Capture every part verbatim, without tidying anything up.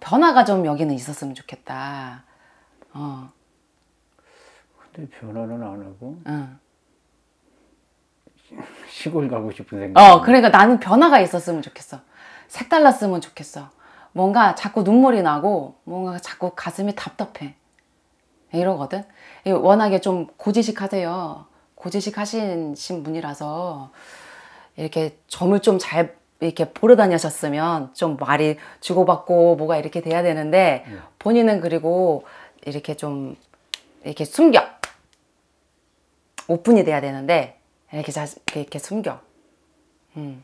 변화가 좀 여기는 있었으면 좋겠다. 어. 근데 변화는 안 하고 응. 시골 가고 싶은 생각. 어, 그러니까 나는 변화가 있었으면 좋겠어. 색달랐으면 좋겠어. 뭔가 자꾸 눈물이 나고 뭔가 자꾸 가슴이 답답해. 이러거든. 워낙에 좀 고지식 하세요. 고지식 하신 분이라서 이렇게 점을 좀 잘 이렇게 보러 다니셨으면 좀 말이 주고받고 뭐가 이렇게 돼야 되는데 네. 본인은 그리고 이렇게 좀 이렇게 숨겨. 오픈이 돼야 되는데 이렇게 자, 이렇게 숨겨. 음.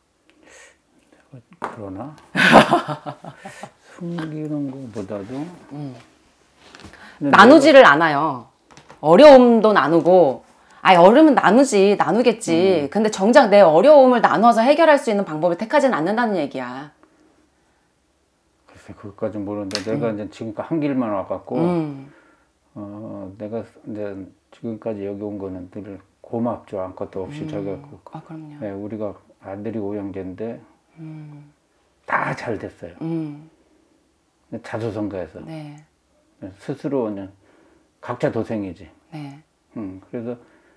그러나 숨기는 것보다도 음. 나누지를 내가... 않아요. 어려움도 나누고, 아니 어려움은 나누지, 나누겠지. 음. 근데 정작 내 어려움을 나눠서 해결할 수 있는 방법을 택하지는 않는다는 얘기야. 글쎄, 그것까진 모르는데 내가 음. 이제 지금까지 한 길만 와갖고 음. 어, 내가 이제 지금까지 여기 온 거는 늘 고맙죠. 아무것도 없이. 음. 저가 그, 아, 그럼요. 네, 우리가 아들이 오형제인데 음. 다 잘 됐어요. 음. 자수성가해서. 네. 스스로는 각자 도생이지. 네. 음, 그래서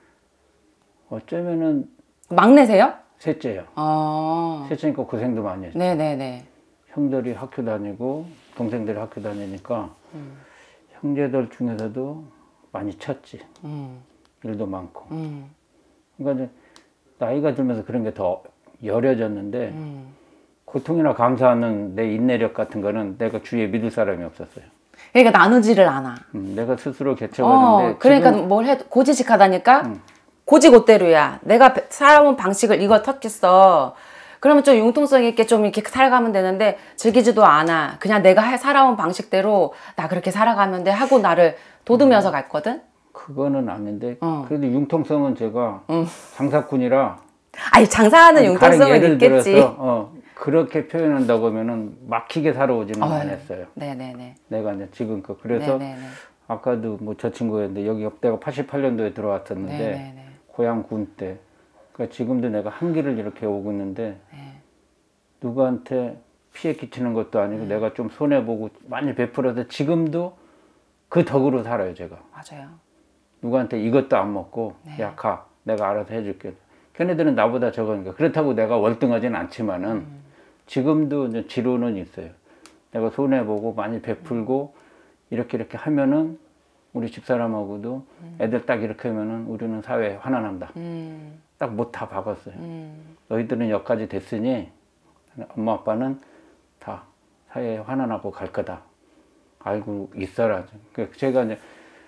어쩌면은 막내세요? 셋째요. 어. 셋째니까 고생도 많이 했죠. 네네네. 형들이 학교 다니고 동생들이 학교 다니니까 음. 형제들 중에서도 많이 쳤지. 음. 일도 많고. 음. 그러니까 이제 나이가 들면서 그런 게 더 여려졌는데 음. 고통이나 감사하는 내 인내력 같은 거는 내가 주위에 믿을 사람이 없었어요. 그러니까 나누지를 않아. 음, 내가 스스로 개척하는데 어, 그러니까 지금... 뭘 해도 고지식하다니까 음. 고지고대로야. 내가 살아온 방식을 이거 텄겠어. 그러면 좀 융통성 있게 좀 이렇게 살아가면 되는데 즐기지도 않아. 그냥 내가 살아온 방식대로 나 그렇게 살아가면 돼 하고 나를 도두면서 음. 갔거든. 그거는 아닌데 어. 그래도 융통성은 제가 음. 장사꾼이라 아니 장사하는 융통성은 예를 있겠지. 들어서 어, 그렇게 표현한다고 하면은 막히게 살아오지는 어휴. 않았어요. 네네네. 내가 이제 지금껏 그래서 네네네. 아까도 뭐 저 친구였는데 여기 내가 팔십팔 년도에 들어왔었는데 네네네. 고향 군 때 그러니까 지금도 내가 한 길을 이렇게 오고 있는데 네. 누구한테 피해 끼치는 것도 아니고 네. 내가 좀 손해보고 많이 베풀어서 지금도 그 덕으로 살아요 제가. 맞아요. 누구한테 이것도 안 먹고 네. 야 가 내가 알아서 해줄게. 걔네들은 나보다 적으니까 그렇다고 내가 월등하진 않지만은 음. 지금도 이제 지로는 있어요. 내가 손해보고 많이 베풀고 음. 이렇게 이렇게 하면은 우리 집사람하고도 음. 애들 딱 이렇게 하면은 우리는 사회에 환원한다. 음. 딱 못 다 박았어요. 음. 너희들은 여기까지 됐으니 엄마 아빠는 다 사회에 환원하고 갈 거다. 알고 있어라. 제가 이제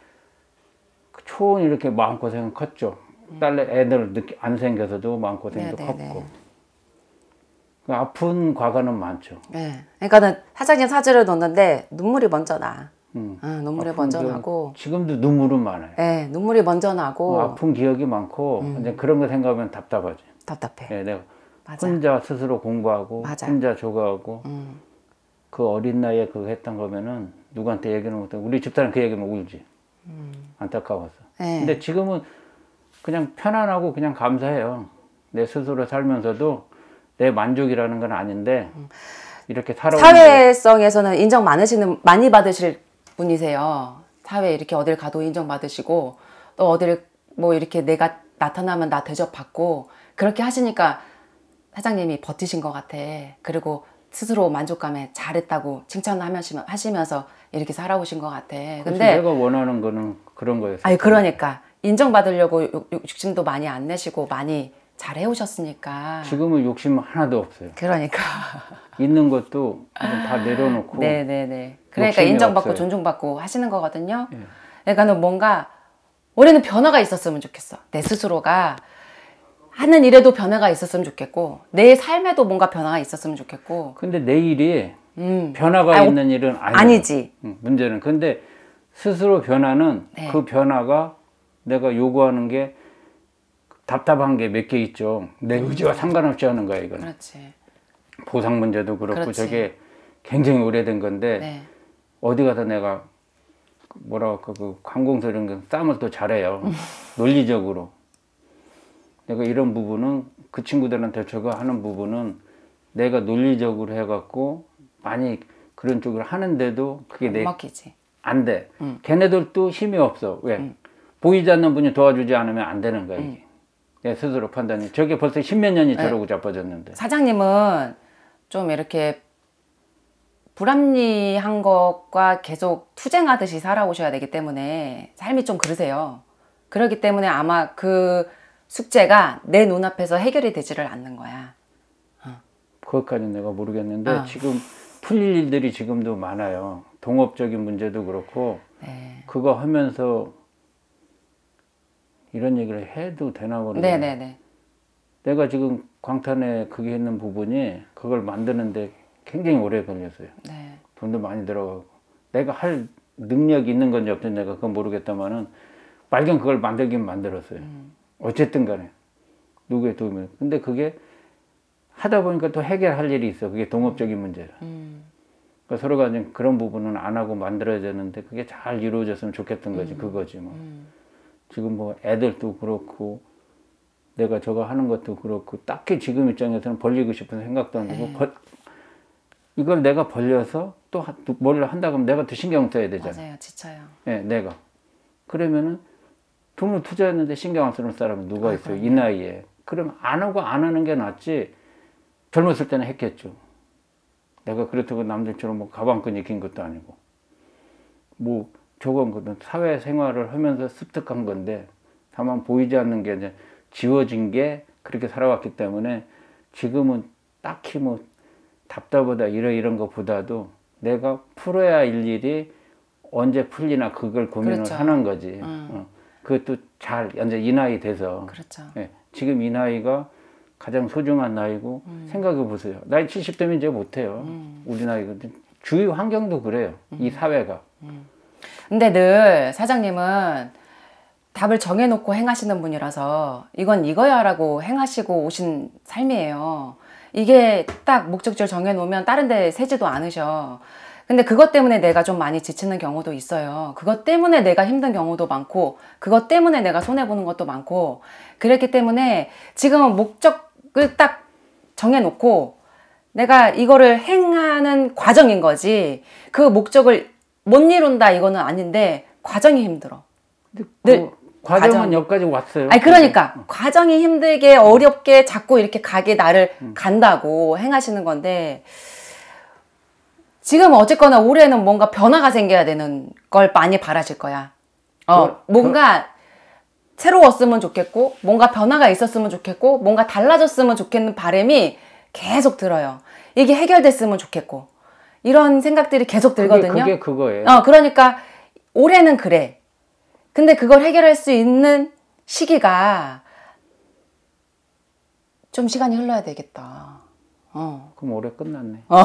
초원 이렇게 마음고생은 컸죠. 음. 딸 애들 안 생겨서도 마음고생도 네네네. 컸고. 아픈 과거는 많죠. 네. 그러니까는 사장님 사진을 놓는데 눈물이 먼저 나. 음. 응, 눈물이 먼저 나고. 지금도 눈물은 많아요. 네, 눈물이 먼저 나고. 어, 아픈 기억이 많고 음. 이제 그런 거 생각하면 답답하지. 답답해. 네, 내가 맞아. 혼자 스스로 공부하고 맞아. 혼자 조가하고 음. 그 어린 나이에 그거 했던 거면은 누구한테 얘기는 못하고 우리 집사람 그 얘기면 울지. 음. 안타까워서. 네. 근데 지금은 그냥 편안하고 그냥 감사해요. 내 스스로 살면서도 내 만족이라는 건 아닌데 음. 이렇게 살아오는 사회성에서는 인정 많으시는 많이 받으실 분이세요. 사회에 이렇게 어딜 가도 인정받으시고 또 어딜 뭐 이렇게 내가 나타나면 나 대접받고 그렇게 하시니까 사장님이 버티신 것 같아. 그리고 스스로 만족감에 잘했다고 칭찬하시면서 이렇게 살아오신 것 같아. 근데 내가 원하는 거는 그런 거였어요. 아니 그러니까 인정받으려고 욕심도 많이 안 내시고 많이 잘 해오셨으니까. 지금은 욕심 하나도 없어요. 그러니까 있는 것도 다 내려놓고. 네네네. 그러니까 인정받고 없어요. 존중받고 하시는 거거든요. 네. 그러니까는 뭔가 올해는 변화가 있었으면 좋겠어. 내 스스로가 하는 일에도 변화가 있었으면 좋겠고 내 삶에도 뭔가 변화가 있었으면 좋겠고. 근데 내 일이 음. 변화가 아니, 있는 일은 아니에요. 아니지. 응, 문제는 근데 스스로 변화는 네. 그 변화가 내가 요구하는 게 답답한 게 몇 개 있죠. 내 의지와 음. 상관없이 하는 거야 이건. 그렇지. 보상 문제도 그렇고 그렇지. 저게 굉장히 오래된 건데 네. 어디 가서 내가 뭐라고 할까 그 관공서 이런 거 싸움을 또 잘해요. 논리적으로. 내가 이런 부분은 그 친구들한테 저거 하는 부분은 내가 논리적으로 해갖고 많이 그런 쪽을 하는데도 그게 내 먹히지. 안 돼. 음. 걔네들도 힘이 없어. 왜? 음. 보이지 않는 분이 도와주지 않으면 안 되는 거야, 이게. 음. 내 스스로 판단이. 저게 벌써 십몇 년이 네. 저러고 자빠졌는데. 사장님은 좀 이렇게 불합리한 것과 계속 투쟁하듯이 살아오셔야 되기 때문에 삶이 좀 그러세요. 그렇기 때문에 아마 그 숙제가 내 눈앞에서 해결이 되지를 않는 거야. 어. 그것까지는 내가 모르겠는데 어. 지금 풀릴 일들이 지금도 많아요. 동업적인 문제도 그렇고 네. 그거 하면서 이런 얘기를 해도 되나 모르겠네. 네네네. 내가 지금 광탄에 그게 있는 부분이 그걸 만드는데 굉장히 오래 걸렸어요. 네. 돈도 많이 들어가고 내가 할 능력이 있는 건지 없는지 내가 그건 모르겠다마는 빨간 그걸 만들긴 만들었어요. 음. 어쨌든 간에 누구의 도움이. 근데 그게 하다 보니까 또 해결할 일이 있어. 그게 동업적인 문제라. 음. 그러니까 서로가 이제 그런 부분은 안 하고 만들어야 되는데 그게 잘 이루어졌으면 좋겠던 거지. 음. 그거지 뭐. 음. 지금 뭐 애들도 그렇고 내가 저거 하는 것도 그렇고 딱히 지금 입장에서는 벌리고 싶은 생각도 안 들고 벌, 이걸 내가 벌려서 또 뭘 한다고 하면 내가 더 신경 써야 되잖아. 맞아요. 지쳐요. 예, 내가. 그러면은 돈을 투자했는데 신경 안 쓰는 사람은 누가 아, 있어요? 그럼요. 이 나이에. 그럼 안 하고 안 하는 게 낫지. 젊었을 때는 했겠죠. 내가 그렇다고 남들처럼 뭐 가방끈이 긴 것도 아니고. 뭐 저건 거든 사회생활을 하면서 습득한 건데 다만 보이지 않는 게 이제 지워진 게 그렇게 살아왔기 때문에 지금은 딱히 뭐 답답하다 이런 이런 것보다도 내가 풀어야 할 일이 언제 풀리나 그걸 고민을 그렇죠. 하는 거지. 음. 어. 그것도 잘 이제 이 나이 돼서 그렇죠. 예, 지금 이 나이가 가장 소중한 나이고 음. 생각해 보세요. 나이 칠십 대면 이제 못해요. 음. 우리 나이가 주위 환경도 그래요. 이 사회가. 근데 늘 사장님은 답을 정해놓고 행하시는 분이라서 이건 이거야라고 행하시고 오신 삶이에요. 이게 딱 목적지를 정해놓으면 다른 데 새지도 않으셔. 근데 그것 때문에 내가 좀 많이 지치는 경우도 있어요. 그것 때문에 내가 힘든 경우도 많고 그것 때문에 내가 손해보는 것도 많고 그랬기 때문에 지금은 목적을 딱 정해놓고 내가 이거를 행하는 과정인 거지 그 목적을 못 이룬다 이거는 아닌데 과정이 힘들어. 근데 늘 그 과정은 과정. 여기까지 왔어요. 아니 그러니까 어. 과정이 힘들게 어렵게 자꾸 이렇게 가게 나를 음. 간다고 행하시는 건데 지금 어쨌거나 올해는 뭔가 변화가 생겨야 되는 걸 많이 바라실 거야. 어, 저, 뭔가 저... 새로웠으면 좋겠고 뭔가 변화가 있었으면 좋겠고 뭔가 달라졌으면 좋겠는 바람이 계속 들어요. 이게 해결됐으면 좋겠고 이런 생각들이 계속 들거든요. 그게, 그게 그거예요. 어, 그러니까 올해는 그래. 근데 그걸 해결할 수 있는 시기가 좀 시간이 흘러야 되겠다. 어. 그럼 올해 끝났네. 어.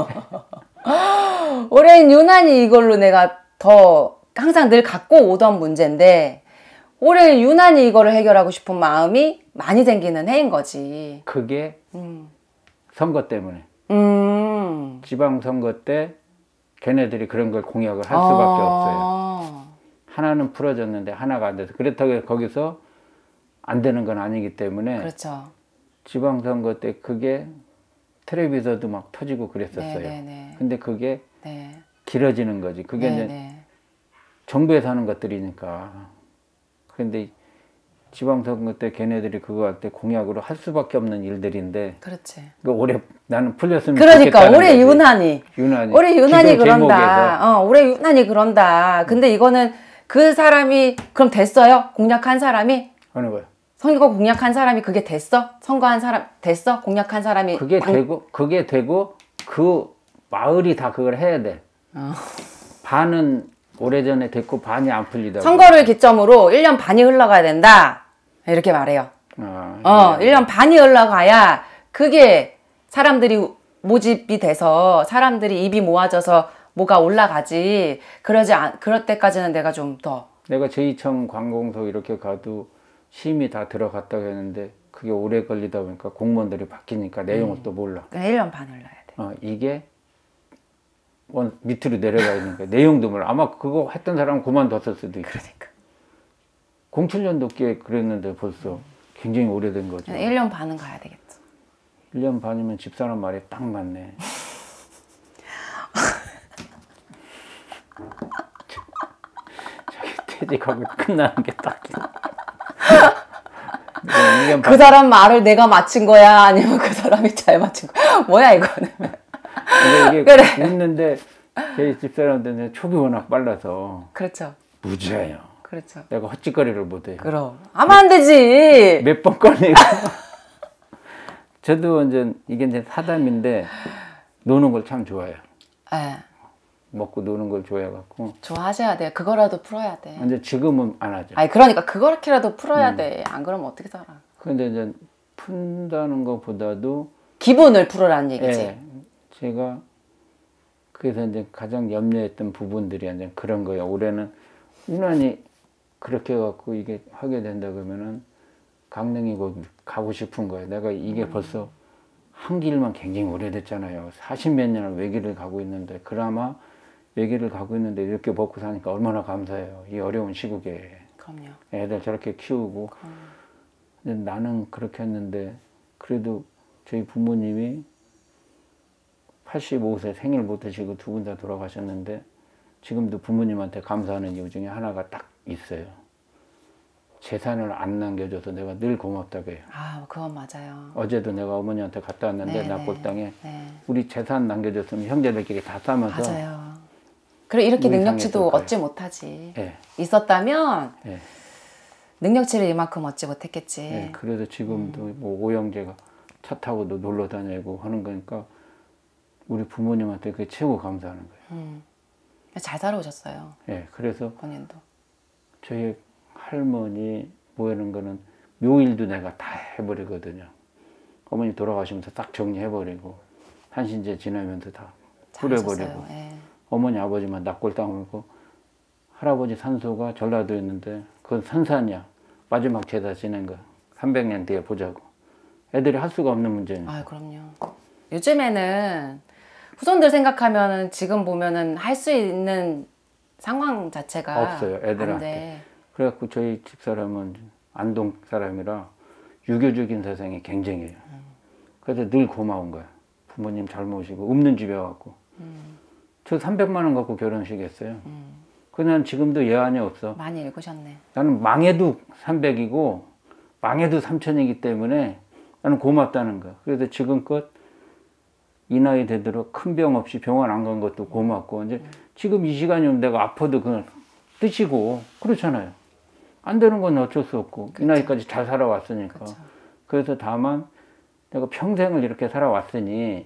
올해는 유난히 이걸로 내가 더 항상 늘 갖고 오던 문제인데 올해 유난히 이거를 해결하고 싶은 마음이 많이 생기는 해인 거지. 그게 음. 선거 때문에. 음. 지방선거 때 걔네들이 그런 걸 공약을 할 수밖에 아. 없어요. 하나는 풀어졌는데 하나가 안 돼서 그렇다고 거기서 안 되는 건 아니기 때문에 그렇죠. 지방선거 때 그게 텔레비전도 막 터지고 그랬었어요. 네네네. 근데 그게 네. 길어지는 거지. 그게 네네. 이제 정부에서 하는 것들이니까. 그런데 지방선거 때 걔네들이 그거 할 때 공약으로 할 수밖에 없는 일들인데. 그렇지. 그 올해 나는 풀렸으면 그러니까 좋겠다는 올해 거지. 유난히. 유난히. 올해 유난히 기도 그런다. 제목에서. 어, 올해 유난히 그런다. 근데 이거는 그 사람이 그럼 됐어요? 공약한 사람이? 어느 거요? 선거 공약한 사람이 그게 됐어? 선거한 사람 됐어? 공약한 사람이 그게 방... 되고 그게 되고 그 마을이 다 그걸 해야 돼. 어. 반은 오래전에 됐고 반이 안 풀리다고. 선거를 기점으로 일 년 반이 흘러가야 된다. 이렇게 말해요. 아, 어, 네. 일 년 반이 흘러가야 그게 사람들이 모집이 돼서 사람들이 입이 모아져서 뭐가 올라가지. 그러지 않, 그럴 때까지는 내가 좀 더. 내가 제이청 관공서 이렇게 가도 심의 다 들어갔다고 했는데 그게 오래 걸리다 보니까 공무원들이 바뀌니까 내용을 음. 또 몰라. 일 년 반 흘러야 돼. 어, 이게 원 밑으로 내려가 있는 거야. 내용도 몰라. 아마 그거 했던 사람은 그만뒀을 수도 있고. 그러니까. 공칠 년도께 그랬는데 벌써 굉장히 오래된 거죠. 일 년 반은 가야 되겠죠. 일 년 반이면 집사람 말이 딱 맞네. 퇴직하고 끝나는 게 딱. 그 사람 말을 내가 맞힌 거야? 아니면 그 사람이 잘 맞힌 거야? 뭐야 이거는. 이게 그래. 웃는데 제 집사람들은 촉이 워낙 빨라서. 그렇죠. 무지해요. 그렇죠. 내가 헛짓거리를 못해요. 그럼 하면 안 되지. 몇 번 꺼내고. 저도 완전 이게 이제 사담인데 노는 걸 참 좋아해요. 네. 먹고 노는 걸 좋아해갖고. 좋아하셔야 돼요. 그거라도 풀어야 돼. 근데 지금은 안 하죠. 아니 그러니까 그거라도 풀어야 음. 돼. 안 그러면 어떻게 살아? 근데 이제 푼다는 것보다도 기분을 풀어라는 얘기지. 예, 제가 그래서 이제 가장 염려했던 부분들이 이제 그런 거예요. 올해는 유난히 그렇게 해갖고 이게 하게 된다 그러면은 강릉이 거기 가고 싶은 거예요. 내가 이게 음. 벌써 한 길만 굉장히 오래됐잖아요. 사십 몇 년을 외길을 가고 있는데 그나마 외길을 가고 있는데 이렇게 먹고 사니까 얼마나 감사해요. 이 어려운 시국에. 그럼요. 애들 저렇게 키우고. 그럼요. 근데 나는 그렇게 했는데 그래도 저희 부모님이 팔십오 세 생일 못 드시고 두 분 다 돌아가셨는데 지금도 부모님한테 감사하는 이유 중에 하나가 딱 있어요. 재산을 안 남겨줘서 내가 늘 고맙다고 해요. 아, 그건 맞아요. 어제도 내가 어머니한테 갔다 왔는데 네네. 납골당에 네. 우리 재산 남겨줬으면 형제들끼리 다 싸면서. 맞아요. 그래 이렇게 능력치도 얻지 못하지. 네. 있었다면 네. 능력치를 이만큼 얻지 못했겠지. 네. 그래서 지금도 음. 뭐 오형제가 차 타고도 놀러 다니고 하는 거니까 우리 부모님한테 그게 최고 감사하는 거예요. 음. 잘 살아오셨어요. 네. 그래서 본인도. 저희 할머니 모이는 거는 묘일도 내가 다 해버리거든요. 어머니 돌아가시면서 딱 정리해버리고 한신제 지나면서 다 뿌려버리고. 예. 어머니 아버지만 납골당하고 할아버지 산소가 전라도에 있는데 그건 산산이야. 마지막 제사 지낸 거 삼백 년 뒤에 보자고. 애들이 할 수가 없는 문제니까. 아, 그럼요. 요즘에는 후손들 생각하면은 지금 보면은 할 수 있는 상황 자체가 없어요. 애들한테. 그래갖고 저희 집사람은 안동 사람이라 유교적인 세상이 굉장해요. 음. 그래서 늘 고마운 거야. 부모님 잘 모시고 없는 집에 와갖고. 음. 저 삼백만 원 갖고 결혼식 했어요. 음. 그냥 지금도 예안이 없어. 많이 읽으셨네. 나는 망해도 삼백이고 망해도 삼천이기 때문에 나는 고맙다는 거야. 그래서 지금껏 이 나이 되도록 큰 병 없이 병원 안 간 것도 고맙고 이제 음. 지금 이 시간이면 내가 아파도 그냥 뜨시고 그렇잖아요. 안 되는 건 어쩔 수 없고 그쵸. 이 나이까지 잘 살아왔으니까. 그쵸. 그래서 다만 내가 평생을 이렇게 살아왔으니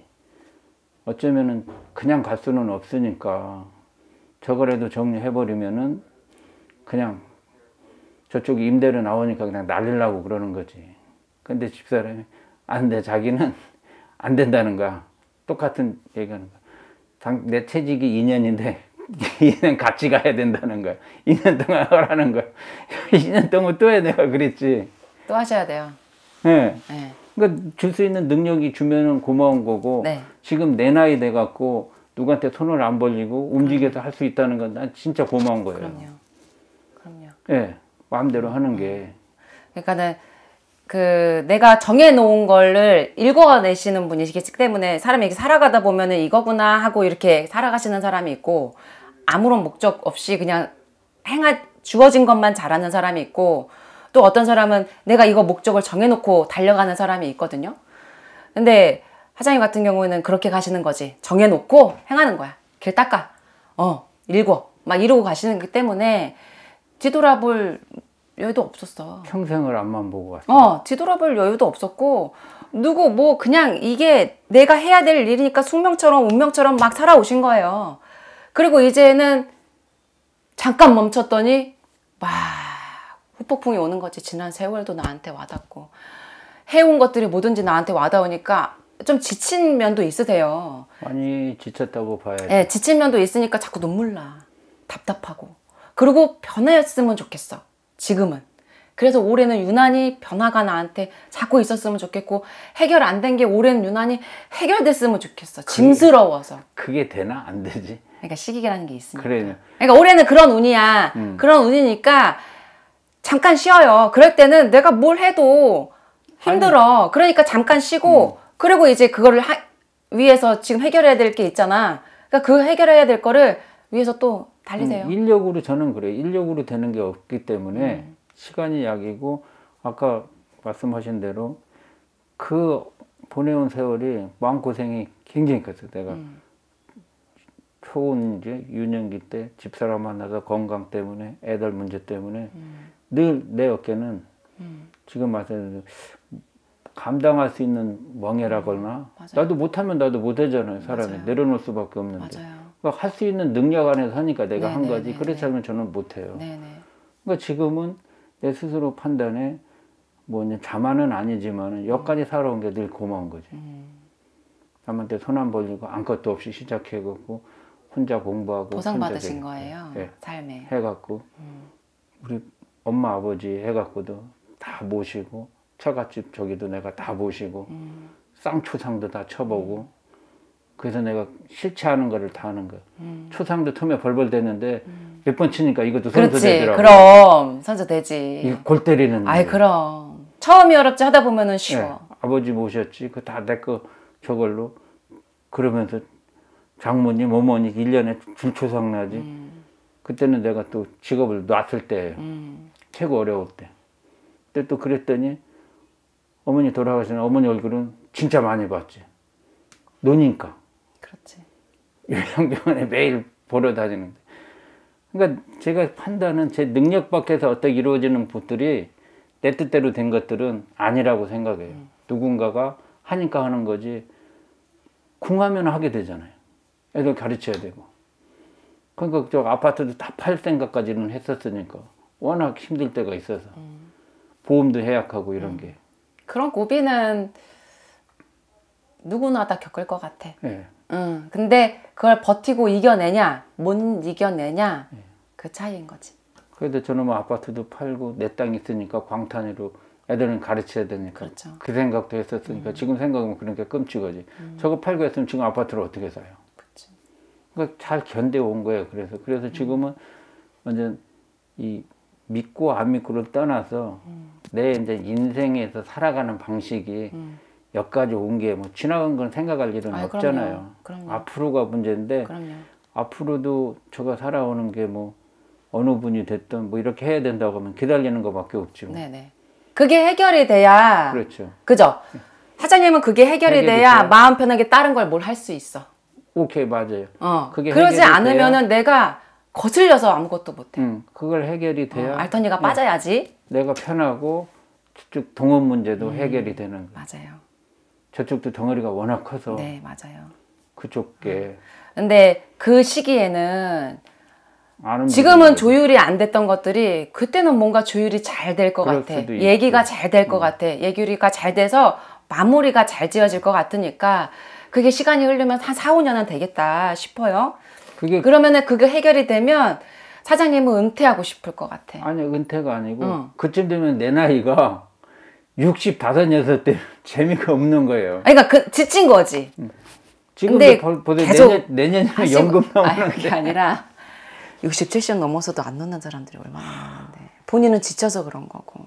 어쩌면은 그냥 갈 수는 없으니까 저거라도 정리해버리면은 그냥 저쪽이 임대료 나오니까 그냥 날리려고 그러는 거지. 근데 집사람이 안 돼. 자기는 안 된다는 거야. 똑같은 얘기하는 거야. 내 채직이 이 년인데 이 년 같이 가야 된다는 거야. 이 년 동안 하라는 거야. 이 년 동안 또 해. 내가 그랬지. 또 하셔야 돼요. 네. 네. 그러니까 줄 수 있는 능력이 주면은 고마운 거고 네. 지금 내 나이 돼갖고 누구한테 손을 안 벌리고 움직여서 할 수 있다는 건 난 진짜 고마운 거예요. 그럼요. 그럼요. 예. 네. 마음대로 하는 게. 그러니까는 그 내가 정해놓은 거를 읽어내시는 분이시기 때문에 사람이 이렇게 살아가다 보면은 이거구나 하고 이렇게 살아가시는 사람이 있고 아무런 목적 없이 그냥 행하 주어진 것만 잘하는 사람이 있고 또 어떤 사람은 내가 이거 목적을 정해놓고 달려가는 사람이 있거든요. 근데 하장님 같은 경우에는 그렇게 가시는 거지. 정해놓고 행하는 거야. 길 닦아. 어, 읽어. 막 이러고 가시는 기 때문에 뒤돌아볼 여유도 없었어. 평생을 앞만 보고 왔어. 어, 뒤돌아볼 여유도 없었고 누구 뭐 그냥 이게 내가 해야 될 일이니까 숙명처럼 운명처럼 막 살아오신 거예요. 그리고 이제는 잠깐 멈췄더니 막 후폭풍이 오는 거지. 지난 세월도 나한테 와닿고 해온 것들이 뭐든지 나한테 와닿으니까 좀 지친 면도 있으세요. 많이 지쳤다고 봐야지. 네, 지친 면도 있으니까 자꾸 눈물 나. 답답하고. 그리고 변했으면 좋겠어. 지금은. 그래서 올해는 유난히 변화가 나한테 자꾸 있었으면 좋겠고 해결 안 된 게 올해는 유난히 해결됐으면 좋겠어. 짐스러워서. 그게 되나? 안 되지? 그러니까 시기라는 게 있으니까. 그래. 그러니까 올해는 그런 운이야. 음. 그런 운이니까 잠깐 쉬어요. 그럴 때는 내가 뭘 해도 힘들어. 아니. 그러니까 잠깐 쉬고 음. 그리고 이제 그거를 하, 위해서 지금 해결해야 될 게 있잖아. 그러니까 그 해결해야 될 거를 위해서 또 달리세요. 음, 인력으로 저는 그래요. 인력으로 되는 게 없기 때문에 음. 시간이 약이고 아까 말씀하신 대로 그 보내온 세월이 마음고생이 굉장히 컸어요. 내가 음. 초은 이제 유년기 때 집사람 만나서 건강 때문에 애들 문제 때문에 음. 늘 내 어깨는 음. 지금 말씀드린 감당할 수 있는 멍해라거나 맞아요. 나도 못하면 나도 못하잖아요. 사람이 맞아요. 내려놓을 수밖에 없는데 맞아요. 그러니까 할 수 있는 능력 안에서 하니까 내가 한 거지 네네네네. 그렇지 않으면 저는 못해요. 네네. 그러니까 지금은 내 스스로 판단에 뭐 이제 자만은 아니지만 여기까지 살아온 게 늘 고마운 거지. 음. 남한테 손 안 벌리고 아무것도 없이 시작해갖고 혼자 공부하고 보상 혼자 받으신 되게, 거예요. 예, 삶에. 해갖고 음. 우리 엄마 아버지 해갖고도 다 모시고 처갓집 저기도 내가 다 모시고 음. 쌍초상도 다 쳐보고 그래서 내가 싫지 않은 거를 다 하는 거야. 음. 초상도 처음에 벌벌 대는데 음. 몇 번 치니까 이것도 그렇지. 선수되더라고. 그럼 선수되지. 이골 때리는. 아이 게. 그럼 처음이 어렵지 하다 보면은 쉬워. 예, 아버지 모셨지. 그 다 내 거 저걸로 그러면서 장모님, 어머니 일 년에 줄초상 나지. 음. 그때는 내가 또 직업을 놨을 때예요. 음. 최고 어려울 때. 그때 또 그랬더니 어머니 돌아가시는 어머니 얼굴은 진짜 많이 봤지. 노니까. 그렇지. 요양병원에 매일 보러 다니는데. 그러니까 제가 판단은 제 능력 밖에서 어떻게 이루어지는 것들이 내 뜻대로 된 것들은 아니라고 생각해요. 음. 누군가가 하니까 하는 거지. 궁하면 하게 되잖아요. 애들 가르쳐야 되고. 그러니까 저 아파트도 다 팔 생각까지는 했었으니까 워낙 힘들 때가 있어서 음. 보험도 해약하고 이런 음. 게. 그런 고비는 누구나 다 겪을 것 같아. 예. 응. 근데 그걸 버티고 이겨내냐, 못 이겨내냐, 예. 그 차이인 거지. 그래도 저는 뭐 아파트도 팔고 내 땅 있으니까 광탄위로 애들은 가르쳐야 되니까 그렇죠. 그 생각도 했었으니까 음. 지금 생각하면 그런 게 끔찍하지. 음. 저거 팔고 했으면 지금 아파트를 어떻게 사요? 그치. 그러니까 잘 견뎌온 거예요. 그래서 그래서 지금은 완전 이 믿고 안 믿고를 떠나서 음. 내 이제 인생에서 살아가는 방식이 음. 여기까지 온 게 뭐 지나간 건 생각할 일은 아이, 없잖아요. 그럼요. 그럼요. 앞으로가 문제인데 그럼요. 앞으로도 저가 살아오는 게 뭐 어느 분이 됐든 뭐 이렇게 해야 된다고 하면 기다리는 것밖에 없죠. 네네. 그게 해결이 돼야. 그렇죠. 그죠? 사장님은 그게 해결이, 해결이 돼야 돼야. 마음 편하게 다른 걸 뭘 할 수 있어. 오케이, 맞아요. 어. 그게 그러지 해결이 않으면은 내가 거슬려서 아무것도 못해. 응, 그걸 해결이 돼야 어, 알턴이가 네, 빠져야지. 내가 편하고 저쪽 동업 문제도 음. 해결이 되는 거예요. 맞아요. 저쪽도 덩어리가 워낙 커서 네, 맞아요. 그쪽 게 근데 그 시기에는 아는 지금은 분들이 조율이 안 됐던 것들이 그때는 뭔가 조율이 잘 될 것 그럴 같아. 수도 얘기가 있죠. 잘 될 것 음. 같아. 얘기가 잘 돼서 마무리가 잘 지어질 것 같으니까 그게 시간이 흐르면 한 사, 오 년은 되겠다 싶어요. 그게 그러면은 그게 해결이 되면 사장님은 은퇴하고 싶을 것 같아. 아니 은퇴가 아니고 응. 그쯤 되면 내 나이가 육십다섯, 여섯 때 재미가 없는 거예요. 아니, 그러니까 그 지친 거지. 지금도 근데 벌- 보세요. 계속 내년, 내년이면 하시고- 연금 아니, 나오는데 그게 아니라 육십, 칠십 넘어서도 안 놓는 사람들이 얼마나 많은데 본인은 지쳐서 그런 거고.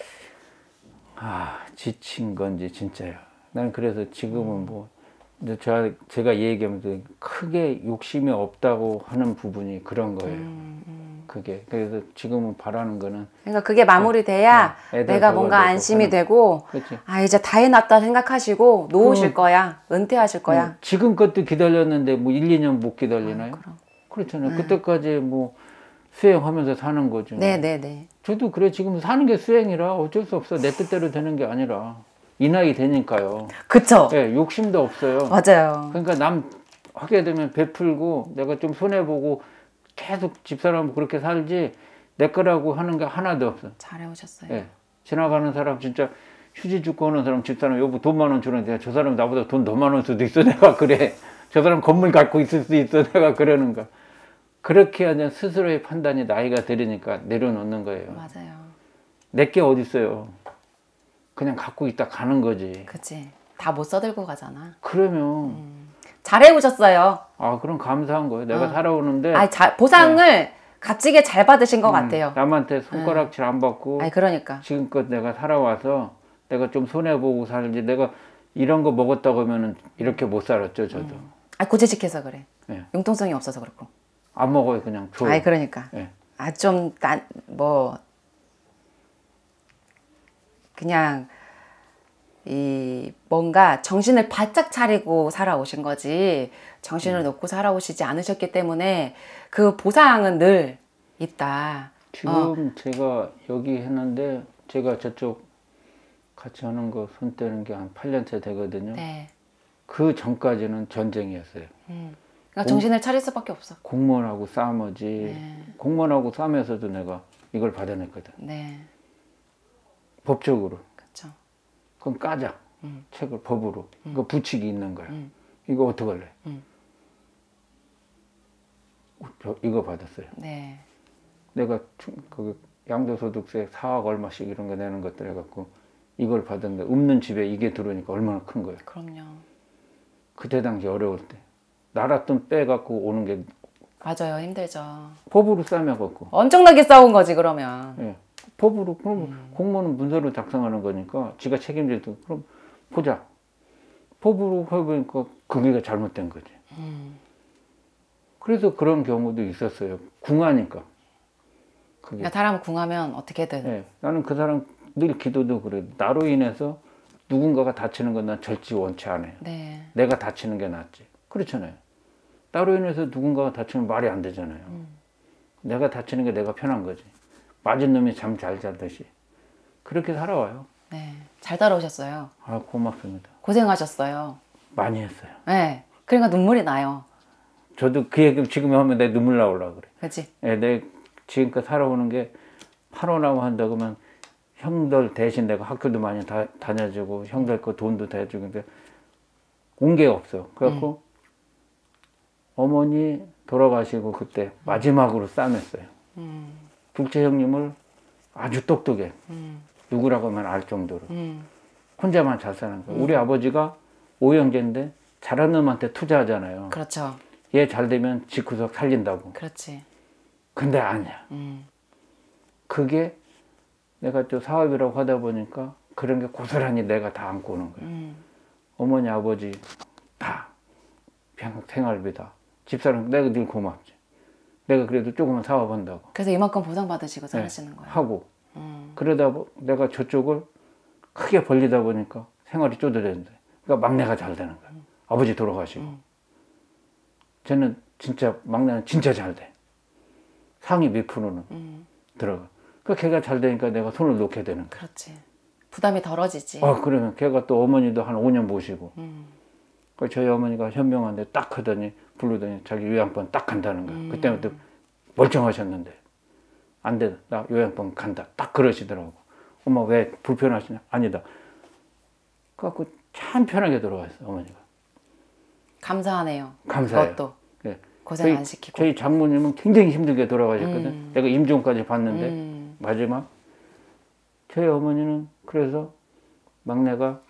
아 지친 건지 진짜요. 난 그래서 지금은 뭐 이제 저, 제가 얘기하면서 크게 욕심이 없다고 하는 부분이 그런 거예요. 음, 음. 그게 그래서 지금은 바라는 거는 그러니까 그게 마무리돼야 네, 애들 내가 저거 뭔가 저거 안심이 하는- 되고 그렇지. 아 이제 다 해놨다 생각하시고 놓으실 그- 거야. 은퇴하실 거야. 음, 지금 것도 기다렸는데 뭐 일, 이 년 못 기다리나요? 아, 그럼. 그렇잖아요. 그때까지 뭐 수행하면서 사는 거죠. 네네네. 저도 그래 지금 사는 게 수행이라 어쩔 수 없어. 내 뜻대로 되는 게 아니라 이 나이 되니까요. 그쵸? 예, 욕심도 없어요. 맞아요. 그러니까 남 하게 되면 베풀고 내가 좀 손해보고 계속 집사람 그렇게 살지 내 거라고 하는 게 하나도 없어. 잘해오셨어요. 예, 지나가는 사람 진짜 휴지 주고 오는 사람 집사람 여보 돈 만 원 주는데 저 사람 나보다 돈 더 많을 수도 있어. 내가 그래. 저 사람 건물 갖고 있을 수도 있어. 내가 그러는 거. 그렇게 하면 스스로의 판단이 나이가 들으니까 내려놓는 거예요. 맞아요. 내게 어디 있어요. 그냥 갖고 있다 가는 거지. 그치. 다 못 써들고 가잖아. 그러면 잘해오셨어요. 아 그럼 감사한 거예요. 내가 어. 살아오는데 아, 자, 보상을 값지게 잘 받으신 것 음, 같아요. 남한테 손가락질 안 받고 아니 그러니까. 지금껏 내가 살아와서 내가 좀 손해보고 살지 내가 이런 거 먹었다고 하면은 이렇게 못 살았죠 저도. 아 고지식해서 그래. 네. 융통성이 없어서 그렇고. 안 먹어요. 그냥 줘요. 아이 그러니까. 예. 아 좀 난 뭐 그냥 이 뭔가 정신을 바짝 차리고 살아오신 거지 정신을 음. 놓고 살아오시지 않으셨기 때문에 그 보상은 늘 있다. 지금 어. 제가 여기 했는데 제가 저쪽 같이 하는 거 손 떼는 게 한 팔 년째 되거든요. 네. 그 전까지는 전쟁이었어요. 음. 그러니까 정신을 차릴 수밖에 없어. 공무원하고 싸우지. 네. 공무원하고 싸우면서도 내가 이걸 받아냈거든. 네. 법적으로. 그렇죠. 그럼 까자. 음. 책을 법으로. 음. 이거 부칙이 있는 거야. 음. 이거 어떡할래? 음. 저 이거 받았어요. 네. 내가 그 양도소득세 사억 얼마씩 이런 거 내는 것들 해갖고 이걸 받았는데 없는 집에 이게 들어오니까 얼마나 큰 거예요. 그럼요. 그때 당시 어려울 때 나라 돈 빼갖고 오는 게 맞아요. 힘들죠. 법으로 싸매갖고 엄청나게 싸운 거지 그러면. 예. 법으로 그럼 음. 공무원은 문서로 작성하는 거니까 지가 책임져도 그럼 보자. 법으로 해보니까 그게 잘못된 거지. 음. 그래서 그런 경우도 있었어요. 궁하니까. 그게. 그러니까 사람 궁하면 어떻게든. 예. 나는 그 사람 늘 기도도 그래. 나로 인해서 누군가가 다치는 건 난 절대 원치 않아요. 네. 내가 다치는 게 낫지. 그렇잖아요. 나로 인해서 누군가가 다치면 말이 안 되잖아요. 음. 내가 다치는 게 내가 편한 거지. 맞은 놈이 잠 잘 자듯이. 그렇게 살아와요. 네. 잘 따라오셨어요. 아, 고맙습니다. 고생하셨어요. 많이 했어요. 네. 그러니까 눈물이 나요. 저도 그 얘기 지금 하면 내 눈물 나오려고 그래. 그렇지? 예, 내 지금껏 살아오는 게 팔원하고 한다 그러면 형들 대신 내가 학교도 많이 다, 다녀주고 형들 거 돈도 다 해주고 근데 온 게 없어. 그래갖고 음. 어머니 돌아가시고 그때 마지막으로 싸맸어요. 음. 둘째 형님을 아주 똑똑해. 음. 누구라고 하면 알 정도로. 음. 혼자만 잘 사는 거야. 음. 우리 아버지가 오형제인데 잘하는 놈한테 투자하잖아요. 그렇죠. 얘 잘 되면 집구석 살린다고. 그렇지. 근데 아니야. 음. 그게 내가 또 사업이라고 하다 보니까 그런 게 고스란히 내가 다 안고 오는 거야. 음. 어머니, 아버지 다 생활비 다. 집사람 내가 늘 고맙지. 내가 그래도 조금만 사업한다고. 그래서 이만큼 보상받으시고 사시는 네. 거예요. 하고. 음. 그러다 보, 내가 저쪽을 크게 벌리다 보니까 생활이 쪼들어진다. 그러니까 막내가 잘 되는 거야. 음. 아버지 돌아가시고. 음. 쟤는 진짜 막내는 진짜 잘 돼. 상위 몇 프로는 음. 들어가. 그 걔가 잘 되니까 내가 손을 놓게 되는 거야. 그렇지. 부담이 덜어지지. 아, 그러면 걔가 또 어머니도 한 오 년 모시고. 음. 그 저희 어머니가 현명한데 딱 하더니 부르더니 자기 요양원 딱 간다는 거야. 음. 그때부터 멀쩡하셨는데 안 돼. 나 요양원 간다. 딱 그러시더라고. 엄마 왜 불편하시냐? 아니다. 그래갖고 참 편하게 돌아왔어 어머니가. 감사하네요. 감사해요. 그것도 네. 고생 저희, 안 시키고. 저희 장모님은 굉장히 힘들게 돌아가셨거든. 음. 내가 임종까지 봤는데 음. 마지막 저희 어머니는 그래서 막내가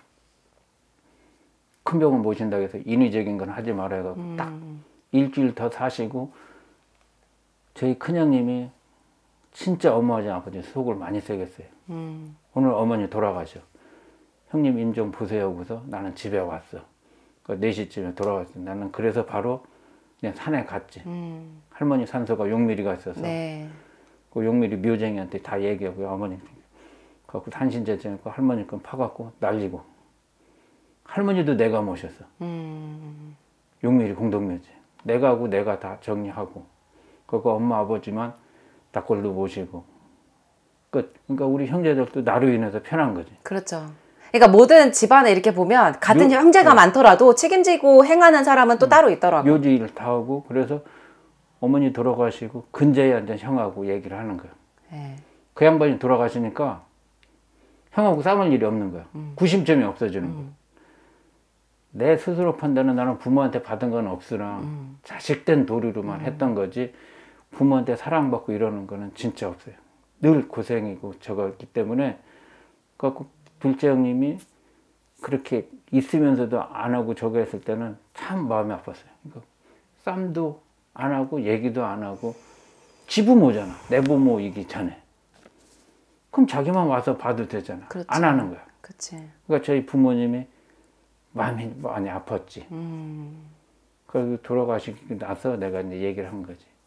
큰 병원 모신다고 해서 인위적인 건 하지 말아야 하고 음. 딱 일주일 더 사시고 저희 큰형님이 진짜 엄마하지 아버지 속을 많이 새겼어요. 음. 오늘 어머니 돌아가셔. 형님 임종 보세요 하고서 나는 집에 왔어. 그 네 시쯤에 돌아갔어. 나는 그래서 바로 그냥 산에 갔지. 음. 할머니 산소가 용미리가 있어서 네. 그 용미리 묘쟁이한테 다 얘기하고 어머니 갖고 단신제증했고 할머니 건 파갖고 날리고 할머니도 내가 모셨어. 음. 용미리 공동묘지. 내가 하고 내가 다 정리하고 그거 엄마 아버지만 닭골도 모시고 끝. 그러니까 우리 형제들도 나로 인해서 편한 거지. 그렇죠. 그러니까 모든 집안에 이렇게 보면 같은 요, 형제가 네. 많더라도 책임지고 행하는 사람은 또 음, 따로 있더라고. 요지 일 다 하고 그래서 어머니 돌아가시고 근자에 앉은 형하고 얘기를 하는 거야. 네. 그 양반이 돌아가시니까 형하고 싸울 일이 없는 거야. 음. 구심점이 없어지는 음. 거야. 내 스스로 판단은 나는 부모한테 받은 건 없으나 음. 자식된 도리로만 음. 했던 거지 부모한테 사랑받고 이러는 거는 진짜 없어요. 늘 고생이고 저거였기 때문에 그래갖고 둘째 형님이 그렇게 있으면서도 안 하고 저거 했을 때는 참 마음이 아팠어요. 그러니까 쌈도 안 하고 얘기도 안 하고 지부모잖아. 내 부모이기 전에. 그럼 자기만 와서 봐도 되잖아. 그렇지. 안 하는 거야. 그치. 그러니까 저희 부모님이 마음이 많이 아팠지. 음. 그래서 돌아가시고 나서 내가 이제 얘기를 한 거지.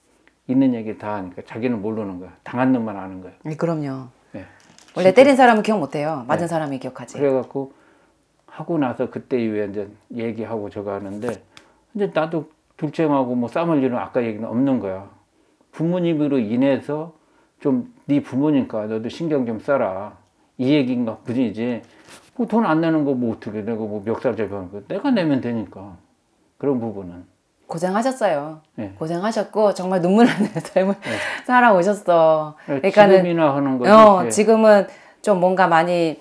있는 얘기 다 하니까 자기는 모르는 거야. 당한 놈만 아는 거야. 네, 그럼요. 네. 원래 진짜. 때린 사람은 기억 못해요. 맞은 네. 사람이 기억하지. 그래갖고 하고 나서 그때 이후에 이제 얘기하고 저거 하는데 이제 나도 둘째하고 뭐 싸울 일은 아까 얘기는 없는 거야. 부모님으로 인해서 좀 네 부모니까 너도 신경 좀 써라. 이 얘기인가 뿐이지. 뭐 돈 안 내는 거 뭐 어떻게 내가 뭐 멱살 잡아는 거 내가 내면 되니까. 그런 부분은. 고생하셨어요. 네. 고생하셨고 정말 눈물 나는 삶을 네. 살아오셨어. 네, 그러니까는 지금이나 하는 거지. 어, 네. 지금은 좀 뭔가 많이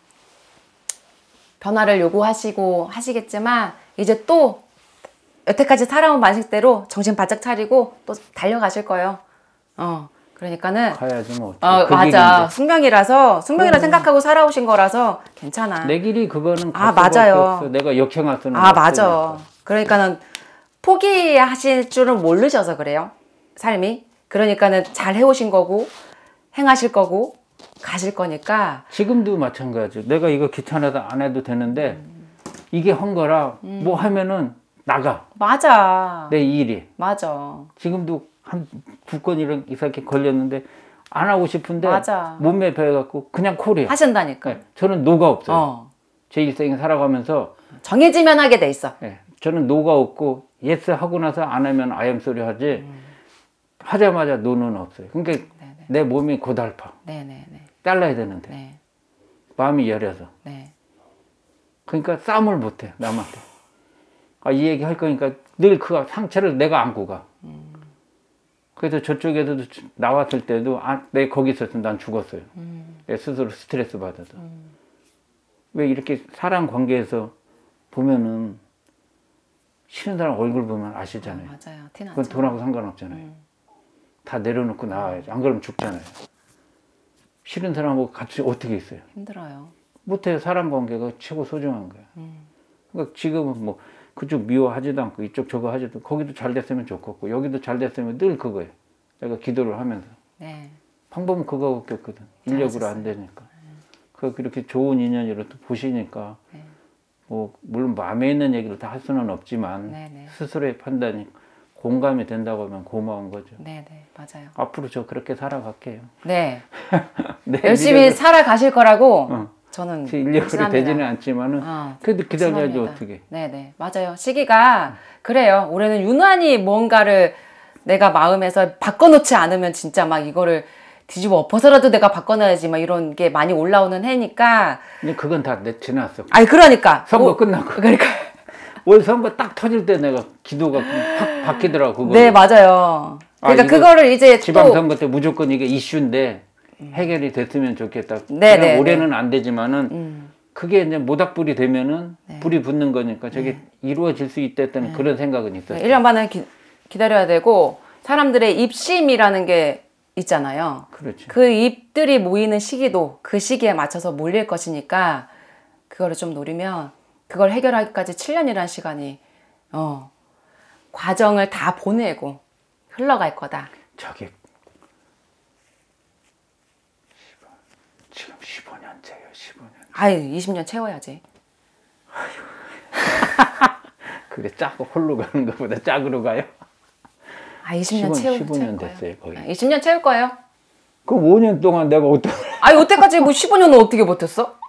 변화를 요구하시고 하시겠지만 이제 또 여태까지 살아온 방식대로 정신 바짝 차리고 또 달려가실 거예요. 어, 그러니까는 가야지 뭐. 어, 그 맞아. 길인데. 숙명이라서 숙명이라 그럼. 생각하고 살아오신 거라서 괜찮아. 내 길이 그거는 아, 갈 수밖에 맞아요. 없어. 내가 역행할 수는 아, 없으니까. 맞아. 그러니까는 포기하실 줄은 모르셔서 그래요. 삶이. 그러니까는 잘 해오신 거고 행하실 거고 가실 거니까. 지금도 마찬가지. 내가 이거 귀찮아서 안 해도 되는데 이게 한 거라 음. 뭐 하면은 나가. 맞아. 내 일이. 맞아. 지금도 한 두 건 이런 이렇게 걸렸는데 안 하고 싶은데 맞아. 몸에 배워갖고 그냥 콜이에요. 하신다니까. 네, 저는 노가 없어요. 어. 제 일생에 살아가면서 정해지면 하게 돼 있어. 네, 저는 노가 없고 예스 하고 나서 안 하면 아엠 소리 하지 음. 하자마자 노는 없어요. 그러니까 네네. 내 몸이 고달파. 네네네. 잘라야 되는데 네. 마음이 여려서. 네. 그러니까 싸움을 못해 남한테. 아, 이 얘기 할 거니까 늘 그 상처를 내가 안고 가. 음. 그래서 저쪽에서도 나왔을 때도 아, 내 거기 있었으면 난 죽었어요. 음. 내 스스로 스트레스 받아서. 음. 왜 이렇게 사람 관계에서 보면은 싫은 사람 얼굴 보면 아시잖아요. 아, 맞아요. 티나죠. 그건 돈하고 상관없잖아요. 음. 다 내려놓고 나와야지. 안 그러면 죽잖아요. 싫은 사람하고 같이 어떻게 있어요? 힘들어요. 못해요. 사람 관계가 최고 소중한 거야. 음. 그러니까 지금은 뭐 그쪽 미워하지도 않고 이쪽 저거 하지도 거기도 잘 됐으면 좋겠고 여기도 잘 됐으면 늘 그거예요. 내가 기도를 하면서 네. 방법은 그거밖에 없거든. 인력으로 안 되니까. 그 그렇게 좋은 인연으로 또 보시니까 네. 뭐 물론 마음에 있는 얘기를 다 할 수는 없지만 네네. 스스로의 판단이 공감이 된다고 하면 고마운 거죠. 네네. 맞아요. 앞으로 저 그렇게 살아갈게요. 네. 내 열심히 미래는- 살아가실 거라고 어. 저는 제 인력으로 확신합니다. 되지는 않지만은 어, 그래도 기다려야지 확신합니다. 어떻게. 네네. 맞아요. 시기가 그래요. 올해는 유난히 뭔가를 내가 마음에서 바꿔놓지 않으면 진짜 막 이거를 뒤집어 엎어서라도 내가 바꿔놔야지 막 이런 게 많이 올라오는 해니까. 근데 그건 다 내 지났어. 아니 그러니까. 선거 오, 끝나고. 그러니까. 올 선거 딱 터질 때 내가 기도가 확 바뀌더라고. 그거. 네 맞아요. 그러니까 아, 이거 그거를 이제 지방선거 때 무조건 이게 이슈인데 해결이 됐으면 좋겠다. 네, 그냥 네, 올해는 안 되지만은 음. 그게 이제 모닥불이 되면은 네. 불이 붙는 거니까 저게 이루어질 수 있다는 그런 생각은 있었어요. 일 년 반은 기, 기다려야 되고 사람들의 입심이라는 게 있잖아요. 그렇지. 그 입들이 모이는 시기도 그 시기에 맞춰서 몰릴 것이니까 그거를 좀 노리면 그걸 해결하기까지 칠 년이라는 시간이 어, 과정을 다 보내고 흘러갈 거다. 저게 지금 십오 년째예요. 십오 년. 아유 이십 년 채워야지. 그게 짜고 홀로 가는 것보다 짝으로 가요? 아 이십 년 채우, 십오 년 채울 거예요. 됐어요 거의. 아, 이십 년 채울 거예요. 그럼 오 년 동안 내가 어떤 아니 여태까지 뭐 십오 년은 어떻게 버텼어?